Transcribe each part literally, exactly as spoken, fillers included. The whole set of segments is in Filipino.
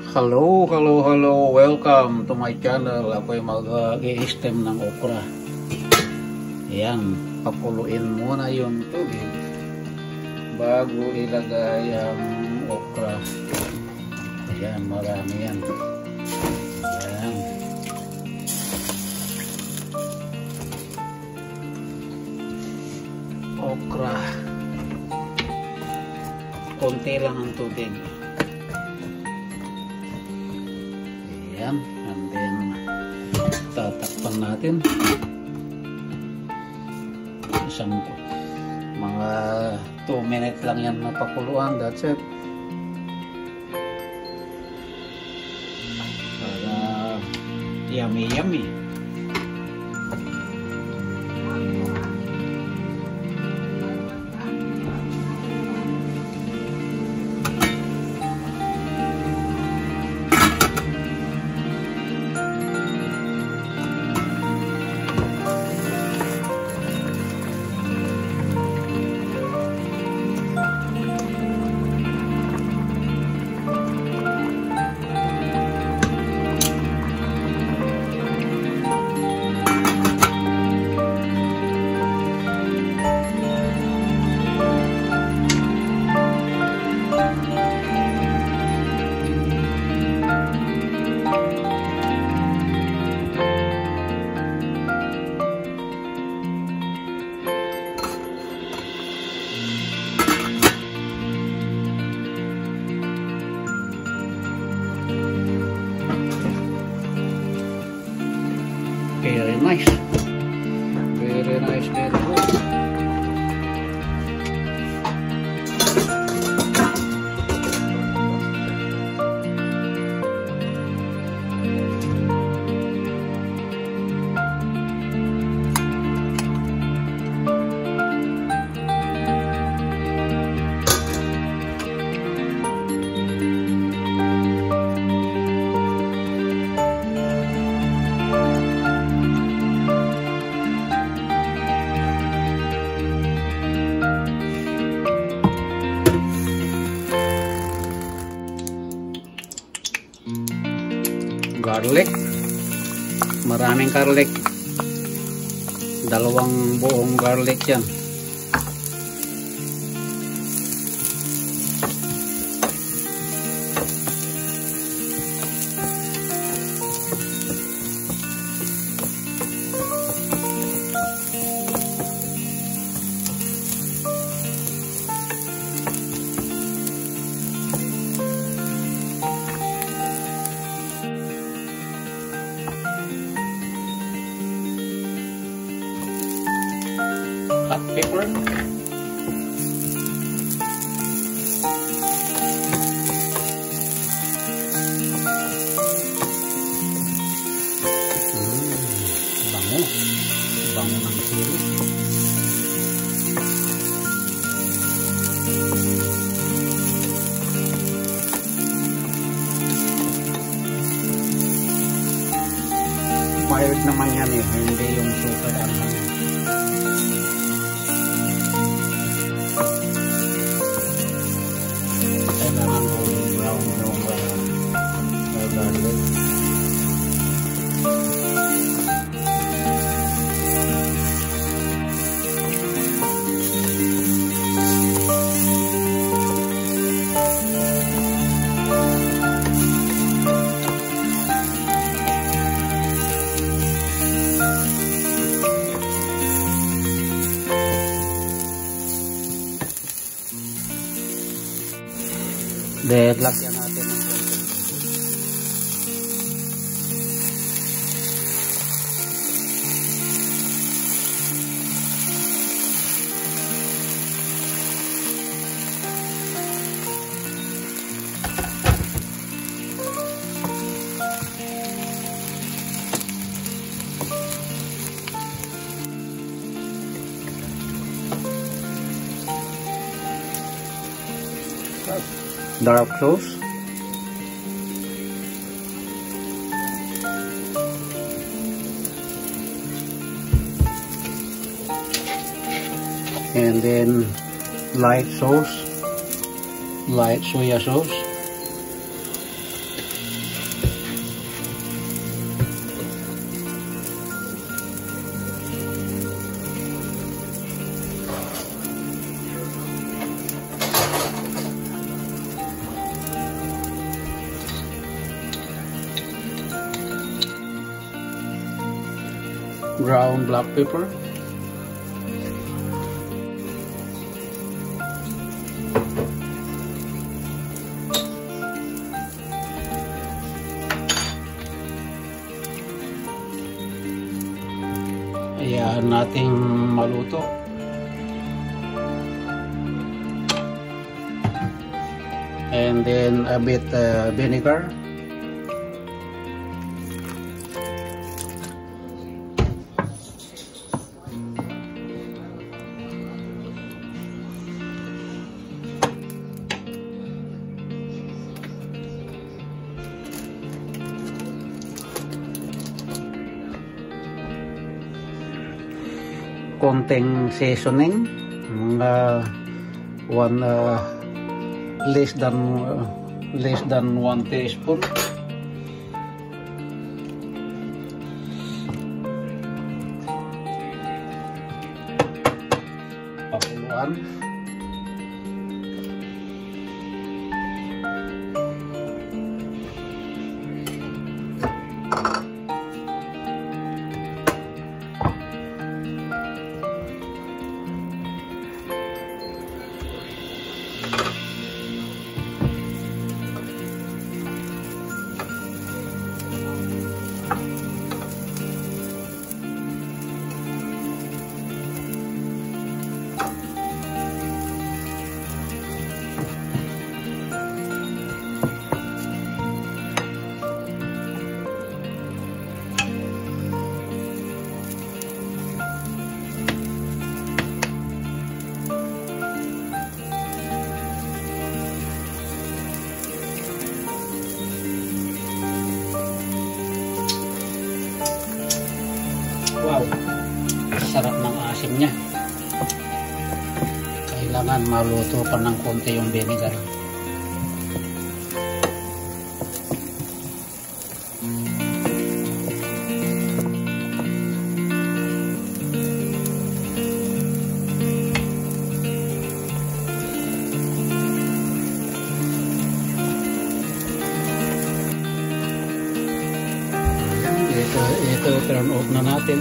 Hello, hello, hello. Welcome to my channel. Ako ay mag-i-stem ng okra. Ayan, pakuluin muna yung tubig bago ilagay ang okra. Ayan, marami yan. Ayan. Okra. Konti lang ang tubig. Ayan, and then tatakpan natin isang mga two minutes lang yan na pakuluan. That's it. Para yummy yummy. Very nice. Very nice, very good. Garlic, maraming garlic, dalawang buong garlic yan. Hot pepper, mm, bango bango ng sili. Mild naman yan eh, hindi yung super anghang. Kailangan ko yung brown yung uh, garlic. Then, lagyan natin ng dark sauce, and then light sauce, light soya sauce, ground black pepper. Ayan nating maluto. And then a bit uh, vinegar. Konting seasoning, mga one uh, less than uh, less than one teaspoon. Pakuluan. Wow, sarap ng asim niya. Kailangan maluto pa ng konti yung vinegar. Ito, ito turn off na natin.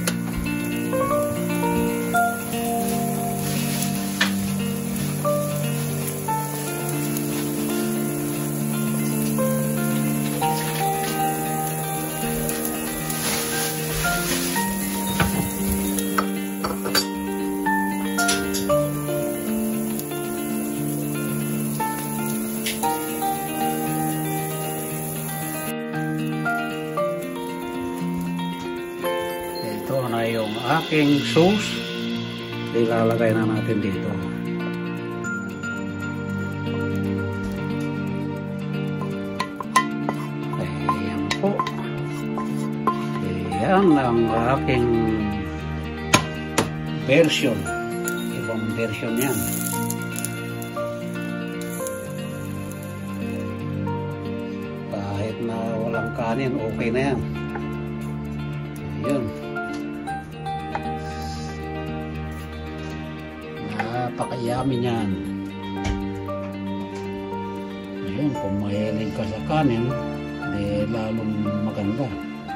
Ito na yung aking sauce. Ilalagay na natin dito. Ayan po. Ayan ang aking version. Ibang version yan. Kahit na walang kanin, okay na yan. Ayun. Napaka-yummy niyan. Ayun, kung mahilig ka sa kanin, di lalong maganda.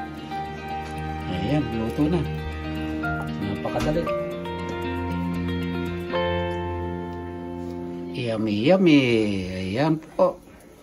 Ayan, luto na. Napakadali. Yummy, yummy. Ayan po.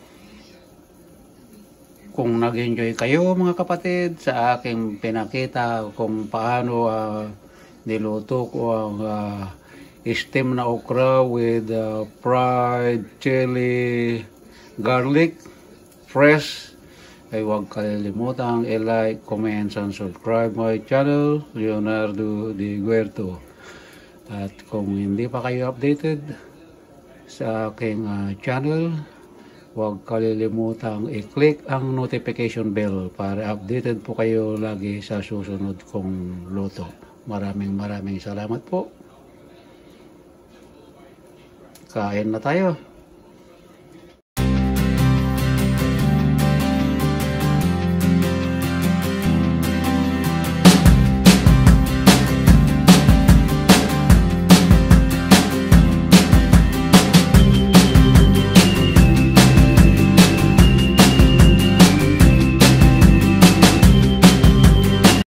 Kung nag-enjoy kayo mga kapatid sa aking pinakita kung paano uh, niluto ko ang uh, steam na okra with uh, fried chili, garlic, fresh, ay huwag kalilimutang i-like, comment, and subscribe my channel, Leonardo De Guerto. At kung hindi pa kayo updated sa aking uh, channel, huwag kalilimutang i-click ang notification bell para updated po kayo lagi sa susunod kong luto. Maraming maraming salamat po. Kain na tayo.